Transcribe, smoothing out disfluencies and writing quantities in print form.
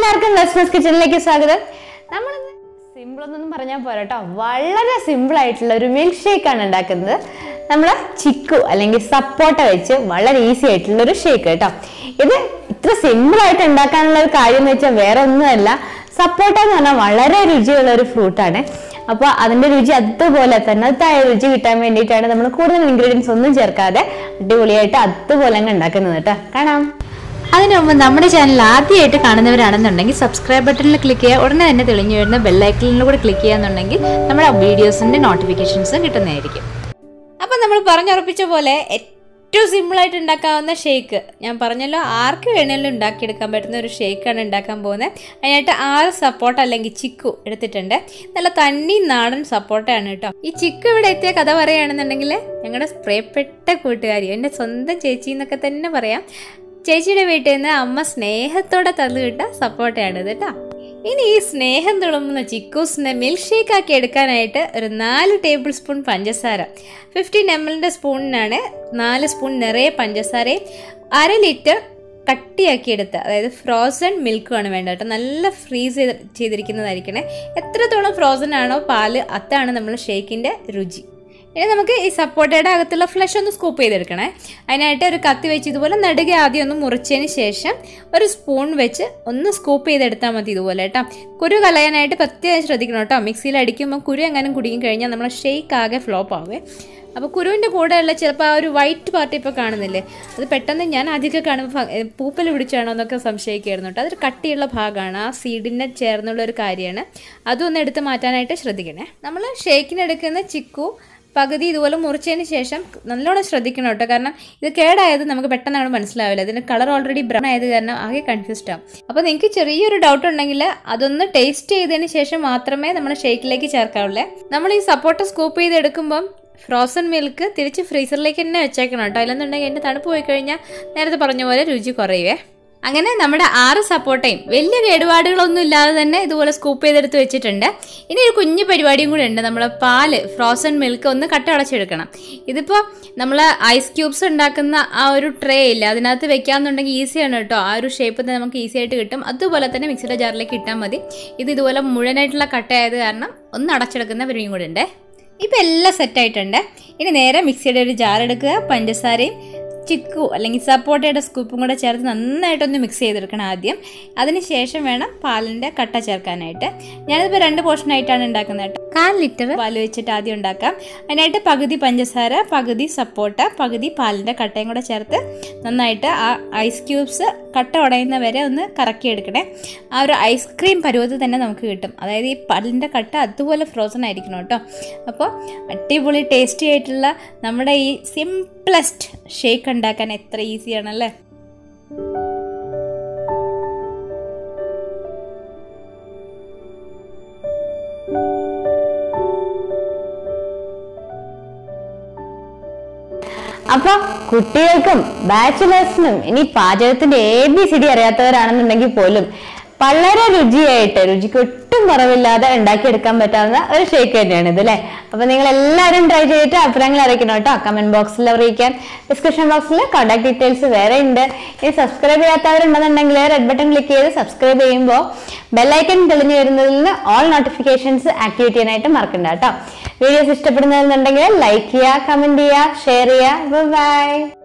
എല്ലാവർക്കും ലസ്മസ് കിച്ചണിലേക്ക് സ്വാഗതം. നമ്മൾ സിമ്പിൾ ഒന്നും പറഞ്ഞാൽ പോരാ കേട്ടോ, വളരെ സിമ്പിൾ ആയിട്ടുള്ള ഒരു മിൽക്ക് ഷേക്ക് ആണ് ഉണ്ടാക്കുന്നത്. നമ്മൾ ചിക്കു അല്ലെങ്കിൽ സപ്പോട്ട വെച്ച് വളരെ ഈസി ആയിട്ടുള്ള ഒരു ഷേക്ക് കേട്ടോ. ഇത് ഇത്ര സിമ്പിൾ ആയിട്ട് ഉണ്ടാക്കാനുള്ള ഒരു കാര്യം എന്ന് വെച്ചാൽ വേറെ ഒന്നുമല്ല, സപ്പോട്ട എന്ന് പറഞ്ഞാൽ വളരെ രുചിയുള്ള ഒരു ഫ്രൂട്ടാണ്. അപ്പോൾ അതിന്റെ രുചി അതുപോലെ തന്നതായ രുചി കിട്ടാൻ വേണ്ടിയിട്ടാണ് നമ്മൾ കൂടുതൽ ഇൻഗ്രീഡിയൻസ് ഒന്നും ചേർക്കാതെ അടിപൊളിയായിട്ട് അതുപോലെ അങ്ങ് ഉണ്ടാക്കുന്നത് കേട്ടോ. കാണാം. അതിനു മുമ്പ് നമ്മുടെ ചാനൽ ആദ്യമായിട്ട് കാണുന്നവരാണെന്നുണ്ടെങ്കിൽ സബ്സ്ക്രൈബ് ബട്ടണിൽ ക്ലിക്ക് ചെയ്യുക. ഉടനെ തന്നെ തെളിഞ്ഞു വരുന്ന ബെല്ലൈക്കണിൽ കൂടെ ക്ലിക്ക് ചെയ്യാന്നുണ്ടെങ്കിൽ നമ്മുടെ വീഡിയോസിന്റെ നോട്ടിഫിക്കേഷൻസും കിട്ടുന്നതായിരിക്കും. അപ്പം നമ്മൾ പറഞ്ഞുറപ്പിച്ച പോലെ ഏറ്റവും സിമ്പിളായിട്ട് ഉണ്ടാക്കാവുന്ന ഷേക്ക് ഞാൻ പറഞ്ഞല്ലോ, ആർക്ക് വേണമെങ്കിലും ഉണ്ടാക്കിയെടുക്കാൻ പറ്റുന്ന ഒരു ഷേക്കാണ് ഉണ്ടാക്കാൻ പോകുന്നത്. അതിനായിട്ട് 6 സപ്പോട്ട അല്ലെങ്കിൽ ചിക്കു എടുത്തിട്ടുണ്ട്. നല്ല തന്നി നാടൻ സപ്പോട്ടയാണ് കേട്ടോ. ഈ ചിക്കു ഇവിടെ എത്തിയ കഥ പറയുകയാണെന്നുണ്ടെങ്കിൽ ഞങ്ങളുടെ പ്രിയപ്പെട്ട കൂട്ടുകാരി, എൻ്റെ സ്വന്തം ചേച്ചി എന്നൊക്കെ തന്നെ പറയാം. ചേച്ചിയുടെ വീട്ടിൽ നിന്ന് അമ്മ സ്നേഹത്തോടെ തന്നുകിട്ട സപ്പോട്ടയാണ് ഇത് കേട്ടോ. ഇനി ഈ സ്നേഹം തുളുമ്പുന്ന ചിക്കൂസിനെ മിൽക്ക് ഷേക്ക് ആക്കി എടുക്കാനായിട്ട് ഒരു 4 ടേബിൾ സ്പൂൺ പഞ്ചസാര, 15 ml സ്പൂണിനാണ് 4 സ്പൂൺ നിറയെ പഞ്ചസാരയും 1/2 ലിറ്റർ കട്ടിയാക്കി എടുത്ത്, അതായത് ഫ്രോസൺ മിൽക്കുമാണ് വേണ്ടത് കേട്ടോ. നല്ല ഫ്രീസ് ചെയ്തിരിക്കുന്നതായിരിക്കണേ. എത്രത്തോളം ഫ്രോസൺ ആണോ പാല്, അതാണ് നമ്മൾ ഷേക്കിൻ്റെ രുചി. ഇനി നമുക്ക് ഈ സപ്പോട്ടയുടെ അകത്തുള്ള ഫ്ലഷ് ഒന്ന് സ്കൂപ്പ് ചെയ്തെടുക്കണേ. അതിനായിട്ട് ഒരു കത്തി വെച്ച് ഇതുപോലെ നടുക ആദ്യം ഒന്ന് മുറിച്ചതിന് ശേഷം ഒരു സ്പൂൺ വെച്ച് ഒന്ന് സ്കൂപ്പ് ചെയ്തെടുത്താൽ മതി ഇതുപോലെ കേട്ടോ. കുരു കളയാനായിട്ട് പ്രത്യേകം ശ്രദ്ധിക്കണം കേട്ടോ. മിക്സിയിൽ അടിക്കുമ്പോൾ കുരു എങ്ങനെ കുടുങ്ങി കഴിഞ്ഞാൽ നമ്മളെ ഷേക്ക് ആകെ ഫ്ലോപ്പ് ആവേ. അപ്പോൾ കുരുവിൻ്റെ കൂടെയുള്ള ചിലപ്പോൾ ആ ഒരു വൈറ്റ് പാർട്ട് ഇപ്പോൾ കാണുന്നില്ലേ, അത് പെട്ടെന്ന് ഞാൻ ആദ്യമൊക്കെ കാണുമ്പോൾ പൂപ്പൽ പിടിച്ചാണോ എന്നൊക്കെ സംശയിക്കുമായിരുന്നു കേട്ടോ. അതൊരു കട്ടിയുള്ള ഭാഗമാണ്, ആ സീഡിനെ ചേർന്നുള്ള ഒരു കാര്യമാണ്. അതൊന്ന് എടുത്ത് മാറ്റാനായിട്ട് ശ്രദ്ധിക്കണേ. നമ്മൾ ഷേക്കിനെടുക്കുന്ന ചിക്കു പകുതി ഇതുപോലെ മുറിച്ചതിന് ശേഷം നല്ലോണം ശ്രദ്ധിക്കണം കേട്ടോ. കാരണം ഇത് കേടായത് നമുക്ക് പെട്ടെന്നാണ് മനസ്സിലാവില്ല. ഇതിന് കളർ ഓൾറെഡി ബ്രൗൺ ആയത് കാരണം ആകെ കൺഫ്യൂസ്ഡ് ആവും. അപ്പോൾ നിങ്ങൾക്ക് ചെറിയൊരു ഡൗട്ട് ഉണ്ടെങ്കിൽ അതൊന്ന് ടേസ്റ്റ് ചെയ്തതിന് ശേഷം മാത്രമേ നമ്മൾ ഷേക്കിലേക്ക് ചേർക്കാവുള്ളൂ. നമ്മൾ ഈ സപ്പോട്ട സ്കൂപ്പ് ചെയ്തെടുക്കുമ്പം ഫ്രോസൺ മിൽക്ക് തിരിച്ച് ഫ്രീസറിലേക്ക് തന്നെ വെച്ചേക്കണം കേട്ടോ. അല്ലെന്നുണ്ടെങ്കിൽ അതിൻ്റെ തണുപ്പ് പോയി കഴിഞ്ഞാൽ നേരത്തെ പറഞ്ഞ പോലെ രുചി കുറയുവേ. അങ്ങനെ നമ്മുടെ 6 സപ്പോട്ടയും വലിയ കേടുപാടുകളൊന്നും ഇല്ലാതെ തന്നെ ഇതുപോലെ സ്കൂപ്പ് ചെയ്തെടുത്ത് വെച്ചിട്ടുണ്ട്. ഇനി ഒരു കുഞ്ഞു പരിപാടിയും കൂടെ ഉണ്ട്. നമ്മൾ പാല്, ഫ്രോസൺ മിൽക്ക് ഒന്ന് കട്ട അടച്ചെടുക്കണം. ഇതിപ്പോൾ നമ്മൾ ഐസ് ക്യൂബ്സ് ഉണ്ടാക്കുന്ന ആ ഒരു ട്രേ ഇല്ല, അതിനകത്ത് വെക്കാമെന്നുണ്ടെങ്കിൽ ഈസിയാണ് കേട്ടോ. ആ ഒരു ഷേപ്പ് തന്നെ നമുക്ക് ഈസി ആയിട്ട് കിട്ടും. അതുപോലെ തന്നെ മിക്സിയുടെ ജാറിലേക്ക് ഇട്ടാൽ മതി. ഇത് ഇതുപോലെ മുഴുവനായിട്ടുള്ള കട്ടയായത് കാരണം ഒന്ന് അടച്ചെടുക്കുന്ന പരിപാടിയും കൂടെ ഉണ്ട്. ഇപ്പം എല്ലാം സെറ്റായിട്ടുണ്ട്. ഇനി നേരെ മിക്സിയുടെ ഒരു ജാർ എടുക്കുക, പഞ്ചസാരയും ചിക്കു അല്ലെങ്കിൽ സപ്പോട്ടയുടെ സ്കൂപ്പും കൂടെ ചേർത്ത് നന്നായിട്ടൊന്ന് മിക്സ് ചെയ്തെടുക്കണം ആദ്യം. അതിന് ശേഷം വേണം പാലിൻ്റെ കട്ട ചേർക്കാനായിട്ട്. ഞാനിതിപ്പോൾ 2 പോർഷനായിട്ടാണ് ഉണ്ടാക്കുന്നത് കേട്ടോ. 1/4 ലിറ്റർ പാല് വെച്ചിട്ട് ആദ്യം ഉണ്ടാക്കാം. അതിനായിട്ട് പകുതി പഞ്ചസാര, പകുതി സപ്പോട്ട, പകുതി പാലിൻ്റെ കട്ടയും കൂടെ ചേർത്ത് നന്നായിട്ട് ആ ഐസ് ക്യൂബ്സ് കട്ട ഉടയുന്ന വരെ ഒന്ന് കറക്കിയെടുക്കണേ. ആ ഒരു ഐസ്ക്രീം പരുവത്തിൽ തന്നെ നമുക്ക് കിട്ടും. അതായത് ഈ പാലിൻ്റെ കട്ട അതുപോലെ ഫ്രോസൺ ആയിരിക്കണം കേട്ടോ. അപ്പോൾ അടിപൊളി ടേസ്റ്റി ആയിട്ടുള്ള നമ്മുടെ ഈ സിംപ്ലസ്റ്റ് ഷേക്ക് ഉണ്ടാക്കാൻ എത്ര ഈസിയാണല്ലേ. അപ്പൊ കുട്ടികൾക്കും ബാച്ചുലേഴ്സിനും ഇനി പാചകത്തിന്റെ ABCD അറിയാത്തവരാണെന്നുണ്ടെങ്കിൽ പോലും വളരെ രുചിയായിട്ട്, രുചിക്ക് ഒട്ടും കുറവില്ലാതെ ഉണ്ടാക്കിയെടുക്കാൻ പറ്റാവുന്ന ഒരു ഷേക്ക് തന്നെയാണ് ഇത് അല്ലേ. അപ്പൊ നിങ്ങൾ എല്ലാവരും ട്രൈ ചെയ്തിട്ട് അഭിപ്രായങ്ങൾ അറിയിക്കണം കേട്ടോ. കമന്റ് ബോക്സിൽ അറിയിക്കാൻ, ഡിസ്ക്രിപ്ഷൻ ബോക്സിൽ കോൺടാക്ട് ഡീറ്റെയിൽസ് വേറെ ഉണ്ട്. ഇനി സബ്സ്ക്രൈബ് ചെയ്യാത്തവരുണ്ടെന്നുണ്ടെങ്കിൽ റെഡ് ബട്ടൺ ക്ലിക്ക് ചെയ്ത് സബ്സ്ക്രൈബ് ചെയ്യുമ്പോൾ ബെല്ലൈക്കൺ തെളിഞ്ഞു വരുന്നതിൽ നിന്ന് ഓൾ നോട്ടിഫിക്കേഷൻസ് ആക്ടിവേറ്റ് ചെയ്യാനായിട്ട് മറക്കണ്ട കേട്ടോ. വീഡിയോസ് ഇഷ്ടപ്പെടുന്നതെന്നുണ്ടെങ്കിൽ ലൈക്ക് ചെയ്യുക, കമന്റ് ചെയ്യുക, ഷെയർ ചെയ്യുക. ബൈ.